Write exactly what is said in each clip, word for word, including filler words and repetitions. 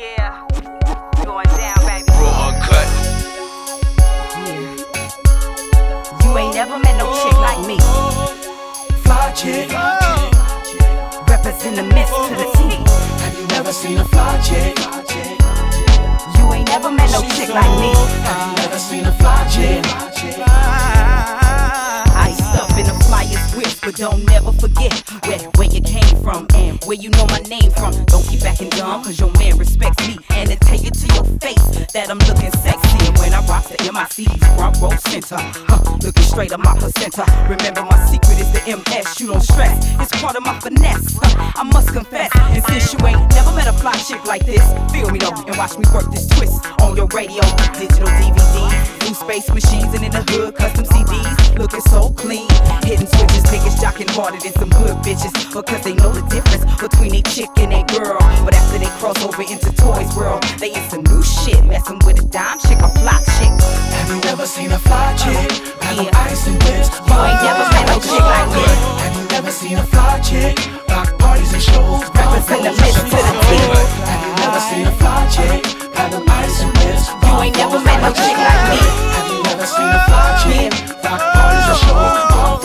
Yeah, going down, baby. Raw uncut. Yeah. You ain't never met no chick like me. Fly chick, Represent the mist to the T. have you ever seen a fly chick? You ain't never met no chick like me. Have you ever seen a fly chick? Iced up in the flyest whips, but don't never forget where, where you came from and where you know my name from. Don't keep acting dumb, cause your man respects me. And to tell you to your face that I'm looking sexy. And when I rock the M I C's front row center, huh, looking straight at my placenta. Remember my secret is the M S, you don't stress. It's part of my finesse, huh, I must confess. And since you ain't never met a fly chick like this, feel me though and watch me work this twist on your radio, digital D V Ds, new space machines, and in the hood custom C Ds. Looking so clean, hitting switches, niggas jocking harder than some good bitches, because they know the difference between a chick and a girl. But after they cross over into Toys World, they in some new shit, messing with a dime chick, a fly chick. Have you ever seen a fly chick? Have them ice and whips. You ain't never met no chick like me. Have you ever seen a fly chick? Rock parties and shows. Represent the mist to the T. Have you ever seen a fly chick? Have them ice and whips. You ain't never met no chick like me. Have you ever seen a fly chick? Rock parties and shows.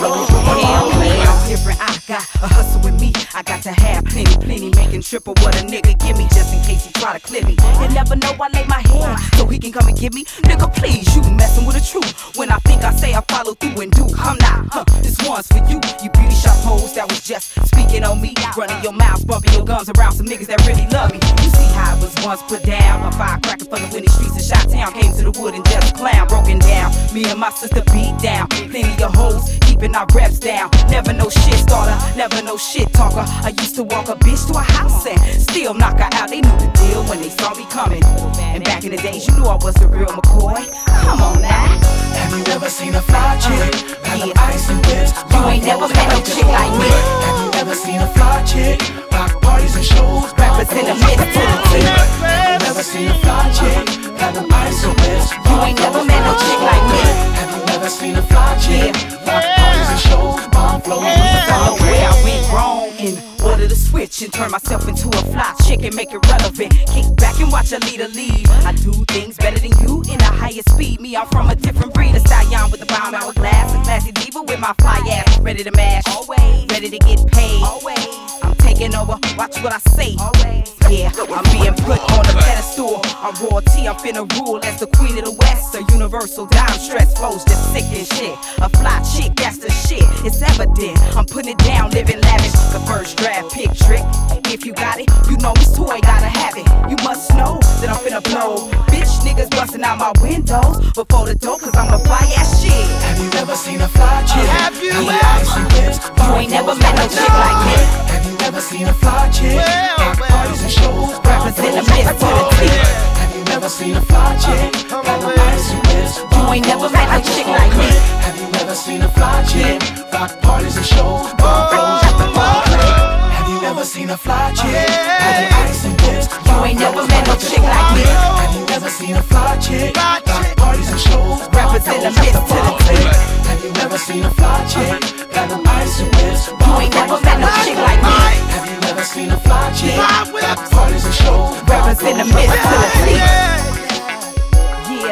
Hell yeah, I'm different, I got a hustle with me. I got to have plenty, plenty, making triple what a nigga give me, just in case he try to clip me. You never know I lay my head so he can come and get me. Nigga, please, you messing with the truth. When I think I say I follow through and do, I'm not, huh, this one's for you. You beauty shop hoes that was just speaking on me, running your mouth, bumping your gums around some niggas that really love me. You see how I was once put down, a firecracker from the windy streets of Chi-Town, came to the wood and just clown, broken down. Me and my sister beat down, plenty of hoes, keeping our reps down. Never no shit starter, never no shit talker. I used to walk a bitch to a house and still knock her out. They knew the deal when they saw me coming. And back in the days, you knew I was the real McCoy. Come on now. Have you ever seen a fly chick? Have them ice and whips. You ain't never met no chick like me. Have you ever seen a fly chick? Rock parties and shows. Represent the mist to the T. Have you ever seen a fly chick? Have them ice and whips. You ain't never met no chick like me. Have you ever seen a fly chick? Rock parties and shows. Bomb flows. Follow where I went wrong and order the switch and turn myself into a fly chick and make it relevant. Kick back and watch a leader lead. I do things better than you in a higher speed. Me, I'm from a different breed. A stallion with a bomb hourglass, a classy diva with my fly ass, ready to mash, always ready to get paid. Always, I'm taking over. Watch what I say. Always, yeah, I'm being put on a pedestal. I'm royalty. I'm finna rule as the queen of the West. A universal dime stress flows just sick and shit. A fly chick, that's the shit. It's evident. I'm putting it down, living lavish. The first draft pick trick. If you got it, you know this toy gotta have it. You must know that I'm finna blow. Bitch niggas busting out my windows before the door, cause I'm a fly ass shit. Have you ever seen a fly chick? Have you Have ever? ice and whips. You ain't never met no chick like me. Have you ever seen a fly chick? Rock parties and shows. Represent the mist to the T. Have you ever seen a fly chick? Have them ice and whips. You ain't never met no chick like me. Have you ever seen a fly chick? Rock parties and shows. Bomb flows at the bar. Have you ever seen a fly chick? Have them ice and whips. You ain't never met no chick like me. Have you ever seen a fly chick? Rock parties and shows. Represent the mist to the T. Have you ever seen a fly chick? Got them ice and whips. You ain't never met no chick like me. Have you ever seen a fly chick? Got parties and shows. Represent the mist to the T. Yeah.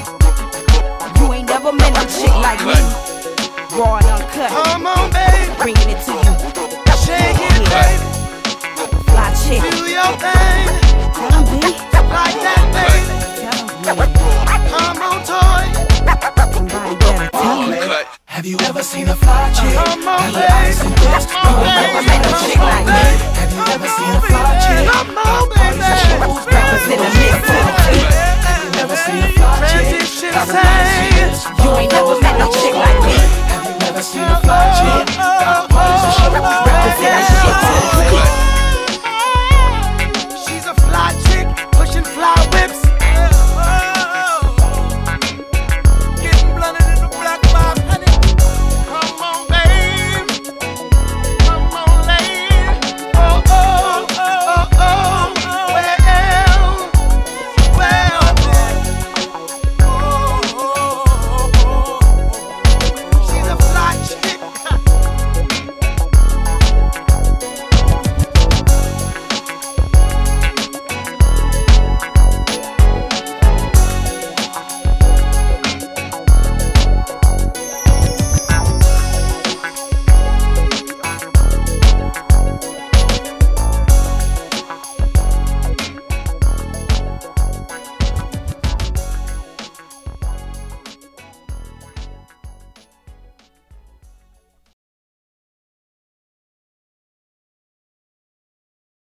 You ain't never met no chick like me. Raw and uncut. Come on, baby. Bringing it to you. Shake it, baby. Fly chick. Do your thing. Tell 'em, B. Like that, baby. Tell 'em, yeah. Come on, toy. Somebody better tell 'em. Uncut. Have you ever seen a fly chick? Come on, Got them ice and whips. Come on, You ain't never baby. met no chick like me. Have you ever seen a fly chick? Come on, Got parties and baby. shows. Represent the mist to the T. Have you ever seen a fly chick? Transition Got them ice and sang. whips. You ain't never met no chick like me. Have you ever seen a fly chick?